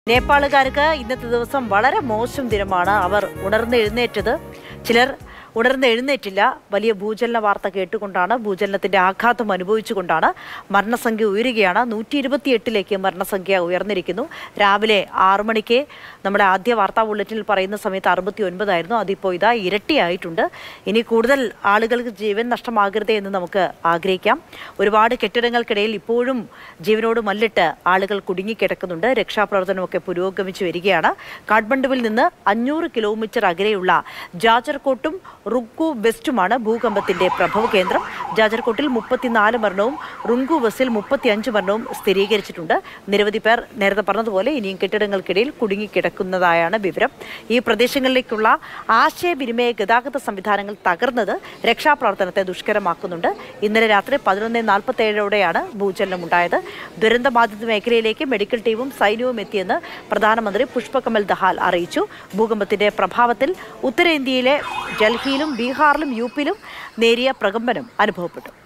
നേപ്പാളുകാർക്ക് ഇന്നത്തെ ദിവസം വളരെ മോശം ദിനമാണ്. അവർ ഉണർന്നെഴുന്നേറ്റത്. ചിലർ ഉണർന്നെഴുന്നേറ്റില്ല. വലിയ ഭൂചലന വാർത്ത കേട്ടുകൊണ്ടാണ്, ഭൂചലനത്തിന്റെ ആഘാതം അനുഭവിച്ചുകൊണ്ടാണ് മരണസംഖ്യ ഉയരുകയാണ്. 128ലേക്ക് മരണസംഖ്യ ഉയർന്നിരിക്കുന്നു. രാവിലെ 6 മണിക്ക് നമ്മുടെ ആദ്യ വാർത്താ ബുള്ളറ്റിനിൽ പറയുന്ന സമയത്ത് 69 ആയിരുന്നു. അതിപ്പോൾ ഇതാ ഇരട്ടിയായിട്ടുണ്ട്. ഇനി കൂടുതൽ ആളുകൾക്ക് ജീവൻ നഷ്ടമാകരുതേ എന്ന് നമുക്ക് ആഗ്രഹിക്കാം. ഒരുപാട് കെട്ടിടങ്ങൾക്കിടയിൽ ഇപ്പോഴും ജീവനോട് മല്ലിട്ട് ആളുകൾ കുടുങ്ങിക്കിടക്കുന്നുണ്ട്. രക്ഷാപ്രവർത്തനമൊക്കെ പുരോഗമിച്ചു വരികയാണ്. കാഠ്മണ്ഡുവിൽ നിന്ന് 500 കിലോമീറ്റർ അകലെയുള്ള ജാജർകോട്ടും റുങ്കു വെസ്റ്റുമാണ് ഭൂകമ്പത്തിന്റെ പ്രഭവ കേന്ദ്രം. ജാജർകോട്ടിൽ 34 മരണവും റുങ്കു വെസ്റ്റിൽ 35 മരണവും സ്ഥിരീകരിച്ചിട്ടുണ്ട്. നിരവധി പേർ നേരത്തെ പറഞ്ഞതുപോലെ ഇനിയും കെട്ടിടങ്ങൾക്കിടയിൽ കുടുങ്ങിക്കിടക്കുന്നതായാണ് വിവരം. ഈ പ്രദേശങ്ങളിലേക്കുള്ള ആശയവിനിമയ ഗതാഗത സംവിധാനങ്ങൾ തകർന്നത് രക്ഷാപ്രവർത്തനത്തെ ദുഷ്കരമാക്കുന്നുണ്ട്. ഇന്നലെ രാത്രി 11:47ഓടെയാണ് ഭൂചലനമുണ്ടായത്. ദുരന്തബാധിത മേഖലയിലേക്ക് മെഡിക്കൽ ടീമും സൈന്യവും എത്തിയെന്ന് പ്രധാനമന്ത്രി പുഷ്പകമൽ ദഹാൽ അറിയിച്ചു. ഭൂകമ്പത്തിന്റെ പ്രഭാവത്തിൽ ഉത്തരേന്ത്യയിലെ ഡൽഹിയിലും ബീഹാറിലും യുപിയിലും നേരിയ പ്രകമ്പനം അനുഭവപ്പെട്ടു.